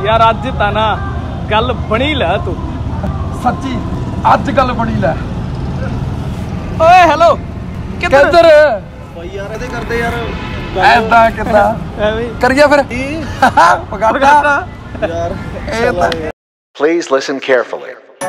यार अज ता ना गल बनी लै तू सच्ची अज गल बनी लै। ओए हेलो किधर भाई यार ऐसे करदे यार ऐदा किदा करिए फिर पकड़दा यार। Please listen carefully.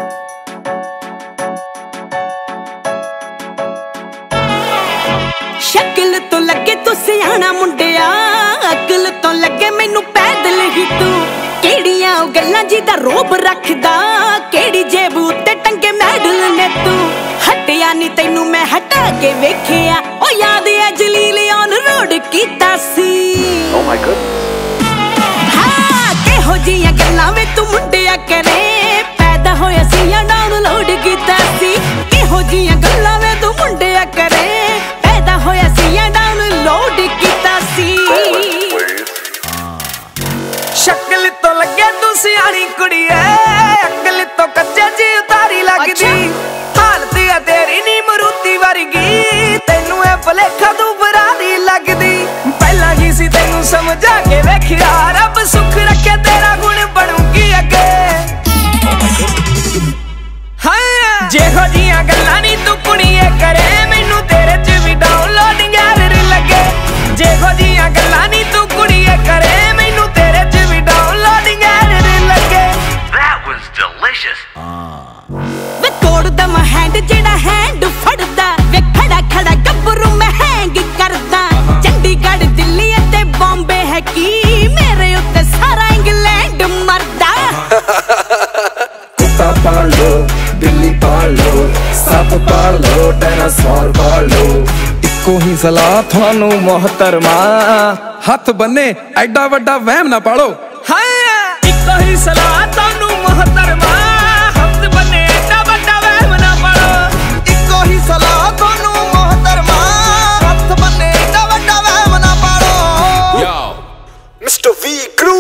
शक्ल तो लगे तू सियाना मुंडिया, अकल तो लगे मैनू पैदल ही तू। केड़ियां गल्लां जिदा रोब रखदा, केड़ी जेब उत्ते टंगे मैडल ने तू। हटिया नी तैनू मैं हटा के वेखिया, ओ याद है जलील ऑन रोड कीता सी। Oh my goodness. हाँ केहो जियां गल्लां वे तू मुंडिया करे, पैदा होया सी या डाउनलोड कीता सी। केहो जियां गल्लां वे तू मुंडिया करे, पैदा होया सी या डाउनलोड कीता सी। शक्ल तो लगे तू सियाणी कुड़ी है, अकल तो कच्चे जी उतारी लगदी। हालत है तेरी नी मरूती वर्गी, तेनू है भलेखा तू बरादी लगदी। पहला ही सी तेनू समझा के वेखिया, रब सुख रखे तेरा गुण बनूंगी अगे। हाँ जेहो जियां गल्लां नी तू कुड़िए करे, मैनू तेरे च भी डाउनलोडिंग एरर लगे। जेहो जियां गल्लां नी तू कुड़िए करे, मैनू तेरे च भी डाउनलोडिंग एरर लगे। That was delicious. वे तोड़ दम हैंड जेड़ा हैंड फड़दा, वे खड़ा खड़ा गब्बरू मैं हैंग करदा। चंडीगढ़ दिल्ली ते बॉम्बे है की, मेरे उत्ते सारा इंग्लैंड मरदा। कुत्ता पाल लो, बिल्ली पाल लो, सांप पाल लो, डायनासोर पाल लो। इको ही सलाह थानू मोहतरमा, हथ बन्ने एडा वड्डा वहम ना पालो। हाँ इको ही सलाह थानू मोहतरमा, हथ बन्ने एडा वड्डा वहम ना पालो। इको ही सलाह थानू मोहतरमा, हथ बन्ने एडा वड्डा वहम ना पालो। Yo, Mr. V Crew।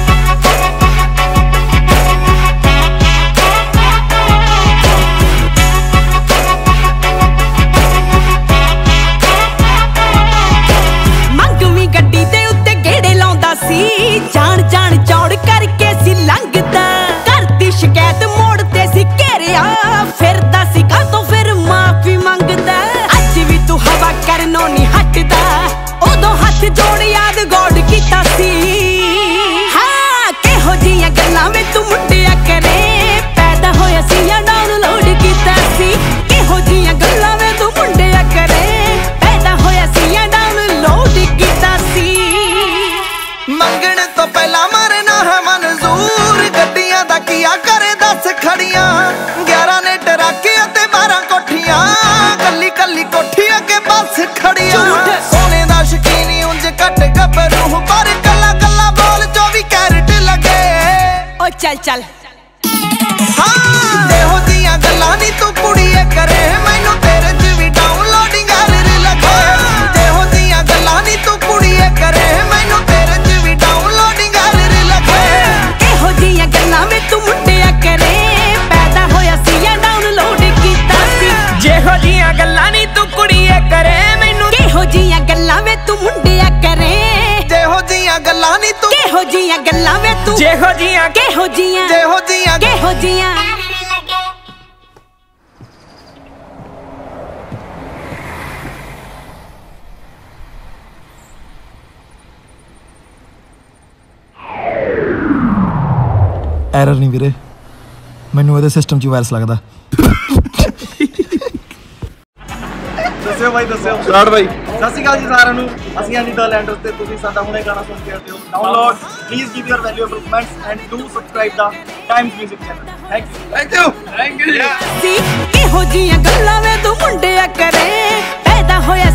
जान जान चौड़ करके सी लंघदा, करती शिकायत मोड़ ते सी घेरिया। फिरदा सी का तो फिर माफी मंगदा, अज भी तू हवा करनों नहीं हटदा। उदों हाथ जोड़ याद गॉड कीता सी। हाँ केहो जियां गल्लां वे तू मुंडिया करे, पैदा होया सी या डाउनलोड कीता सी। केहो जियां गल्लां वे तू मुंडिया करे, पैदा होया सी या डाउनलोड कीता सी। मंगण तो पहला मरना है मंजूर, गड्डियां दा किया करे 10 खड़ियां। 11 ने टराके ते 12 कोठियां, कल्ली कल्ली कोठी अगे बस खड़ियां। सोने दा शकीन उंज कट गबरू, पर कल्ला कल्ला बोल 24 कैरेट लगे। ओ चल चल हाँ जेहो जियां गल्लां नी तू कुड़िए करे, मैनू तेरे च भी डाउनलोडिंग एरर लगे। जेहो जियां गल्लां नी तू कुड़िए करे, मैनू तेरे च भी डाउनलोडिंग एरर लगे। केहो जियां गल्लां वे तू मुंडिया करे, पैदा होया सी या डाउनलोड कीता सी। जेहो जियां गल्लां नी तू कुड़िए करे, मैनू केहो जियां गल्लां वे तू मुंडिया करे। जेहो जियां गल्लां नी तू, केहो जियां गल्लां वे तू, जेहो जियां केहो जियां, जेहो जियां केहो जियां। एरर नहीं वीरे, मैनू ਇਹਦੇ सिस्टम च वायरस लगदा। दस्यो भाई दस्यो स्टार्ट भाई। सत श्री अकाल जी साਰਿਆਂ ਨੂੰ, ਅਸੀਂ ਆਂ ਨੀਦਰਲੈਂਡ ਉੱਤੇ। ਤੁਸੀਂ ਸਾਡਾ ਹੁਣੇ ਗਾਣਾ ਸੁਣ ਕੇ ਆਏ ਹੋ। Download please give your valuable comments and do subscribe the Times Music channel. Thank you. ਸੀ ਇਹੋ ਜਿਹੀਆਂ ਗੱਲਾਂ ਵੇ ਤੂੰ ਮੁੰਡਿਆ ਕਰੇ, ਪੈਦਾ ਹੋਇਆ